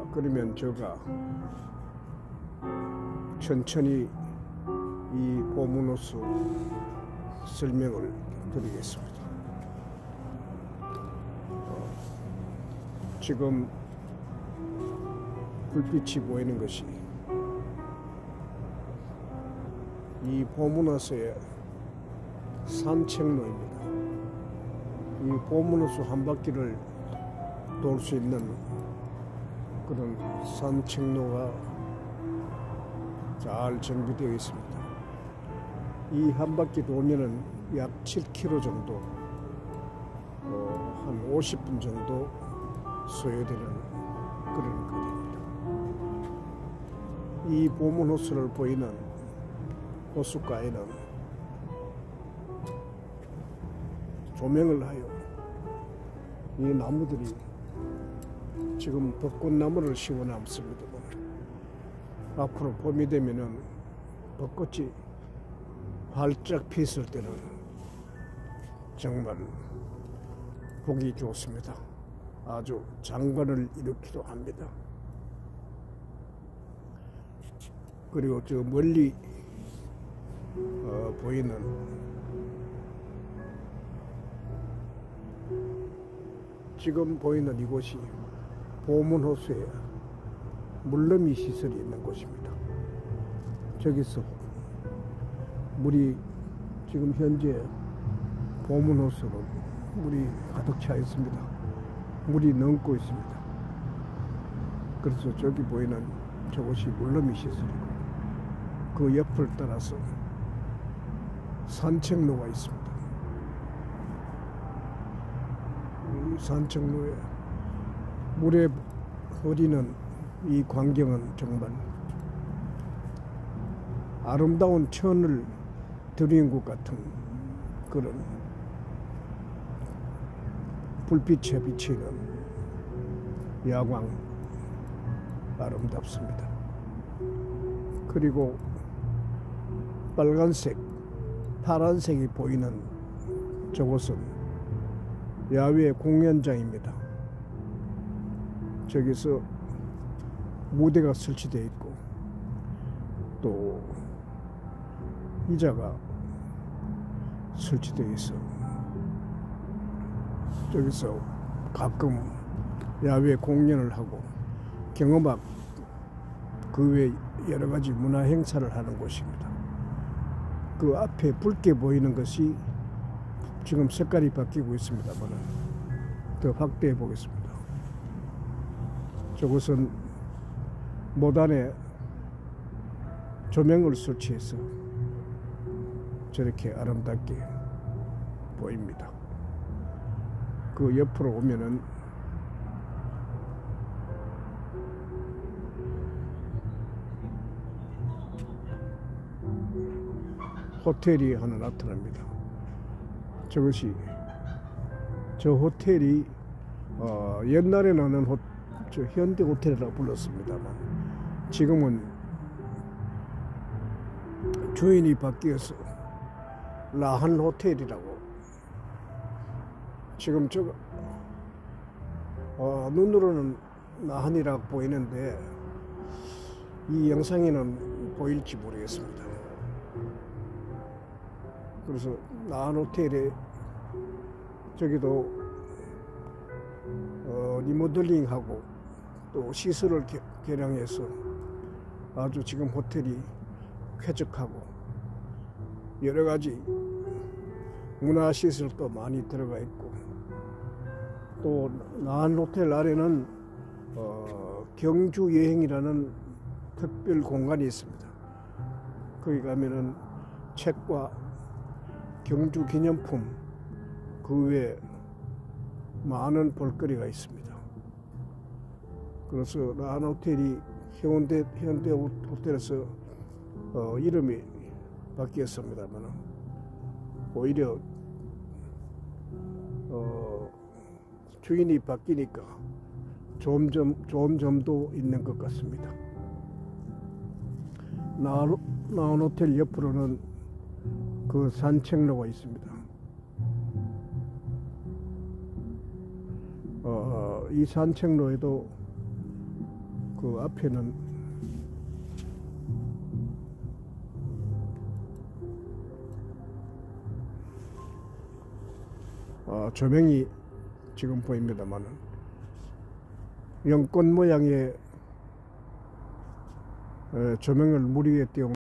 그러면 제가 천천히 이 보문호수 설명을 드리겠습니다. 지금 불빛이 보이는 것이 이 보문호수의 산책로입니다. 이 보문호수 한 바퀴를 돌 수 있는 그런 산책로가 잘 정비되어 있습니다. 이 한 바퀴 돌면은 약 7km 정도, 한 50분 정도 소요되는 그런 거리입니다. 이 보문호수를 보이는 호숫가에는 조명을 하여 이 나무들이 지금 벚꽃나무를 심어놨습니다만 앞으로 봄이 되면은 벚꽃이 활짝 피었을 때는 정말 보기 좋습니다. 아주 장관을 일으키기도 합니다. 그리고 저 멀리 보이는 지금 보이는 이곳이 보문호수에 물넘이 시설이 있는 곳입니다. 저기서 물이 지금 현재 보문호수로 물이 가득 차 있습니다. 물이 넘고 있습니다. 그래서 저기 보이는 저곳이 물넘이 시설이고 그 옆을 따라서 산책로가 있습니다. 이 산책로에 물에 흐리는 이 광경은 정말 아름다운 천을 드린 것 같은 그런 불빛에 비치는 야광 아름답습니다. 그리고 빨간색, 파란색이 보이는 저곳은 야외 공연장입니다. 저기서 무대가 설치되어 있고 또 의자가 설치되어 있어 저기서 가끔 야외 공연을 하고 경음악 그 외 여러 가지 문화 행사를 하는 곳입니다. 그 앞에 붉게 보이는 것이 지금 색깔이 바뀌고 있습니다만 더 확대해 보겠습니다. 저곳은 모단에 조명을 설치해서 저렇게 아름답게 보입니다. 그 옆으로 오면은 호텔이 하나 나타납니다. 저것이 저 호텔이 옛날에는 저 현대 호텔이라고 불렀습니다만 지금은 주인이 바뀌어서 라한 호텔이라고 지금 저거 눈으로는 라한이라고 보이는데 이 영상에는 보일지 모르겠습니다. 그래서 라한 호텔에 저기도 리모델링하고 또 시설을 개량해서 아주 지금 호텔이 쾌적하고 여러 가지 문화시설도 많이 들어가 있고 또 라한 호텔 아래는 경주 여행이라는 특별 공간이 있습니다. 거기 가면은 책과 경주 기념품 그 외에 많은 볼거리가 있습니다. 그래서 라한 호텔이 현대 호텔에서 이름이 바뀌었습니다만 오히려 주인이 바뀌니까 좋은 점도 있는 것 같습니다. 라한 호텔 옆으로는 그 산책로가 있습니다. 이 산책로에도 그 앞에는 조명이 지금 보입니다만은 연꽃 모양의 조명을 물 위에 띄운